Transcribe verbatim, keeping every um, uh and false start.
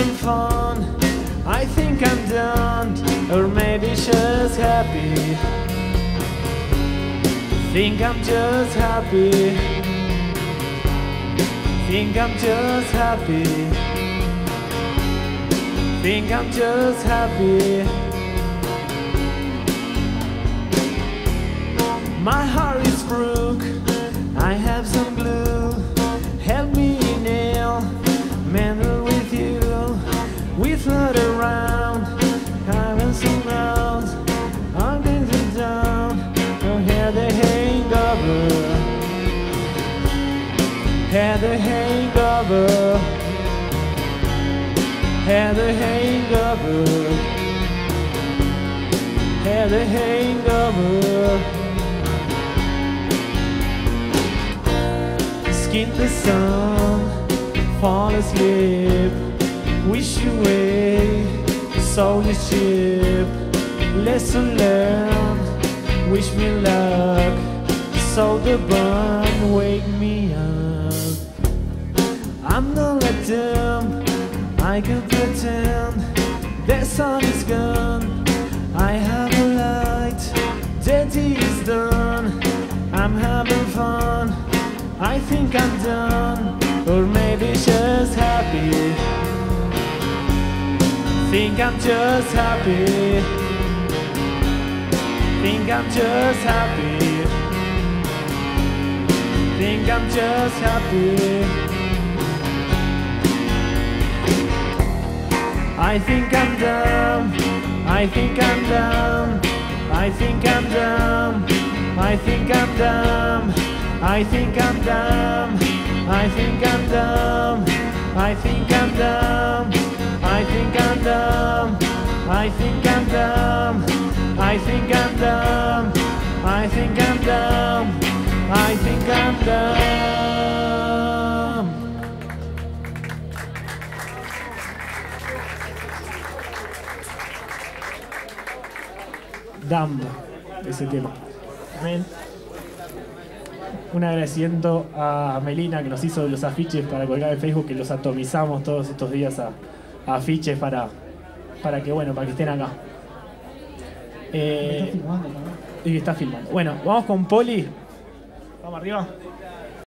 having fun. I think I'm done, or maybe just happy. Think I'm just happy. Think I'm just happy. Think I'm just happy. My heart is broke. I have some glue. Help me nail, mendel with you. We float around, having some rounds. I'm getting down. Don't hear the hangover. Had the hangover. Had the hangover. Had the hangover. Skin the sun, fall asleep. Wish you away, sold your ship. Lesson learned, wish me luck. Sold the bun, wake me up. I'm not like them, I can pretend. The sun is gone, I have a light. Daddy is done, I'm having fun. I think I'm done, or maybe just happy. Think I'm just happy. Think I'm just happy. Think I'm just happy. I think I'm dumb. I think I'm dumb. I think I'm dumb. I think I'm dumb. I think I'm dumb. I think I'm dumb. I think I'm dumb. I think I'm dumb. I think I'm dumb. I think I'm dumb. I think I'm dumb. I think I'm dumb. Dumb, ese tema. Amén. Un agradecimiento a Melina que nos hizo los afiches para colgar en Facebook, que los atomizamos todos estos días a, a afiches para, para que bueno, para que estén acá. Eh, y está filmando. Bueno, vamos con Poli. Vamos arriba.